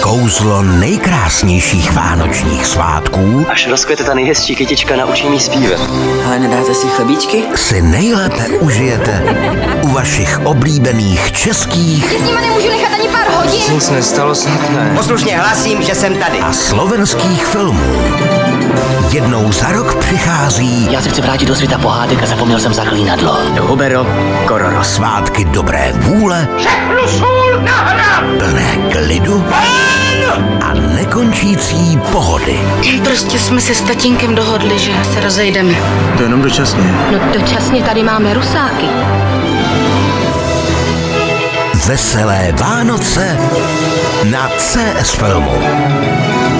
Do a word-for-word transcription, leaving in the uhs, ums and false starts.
Kouzlo nejkrásnějších vánočních svátků, až rozkvete ta nejhezčí kytička, naučí mi zpívat. Ale nedáte si chlebíčky? si nejlépe užijete u vašich oblíbených českých S nima nemůžu nechat ani pár hodin. Nic nestalo, snad ne. Poslušně hlasím, že jsem tady. a slovenských filmů. Jednou za rok přichází Já se chci vrátit do světa pohádek a zapomněl jsem zaklínadlo. Hubero Kororo. svátky dobré vůle, plné klidu a nekončící pohody. Prostě jsme se s tatínkem dohodli, že se rozejdeme. To jenom dočasně. No dočasně tady máme rusáky. Veselé Vánoce na C S Filmu.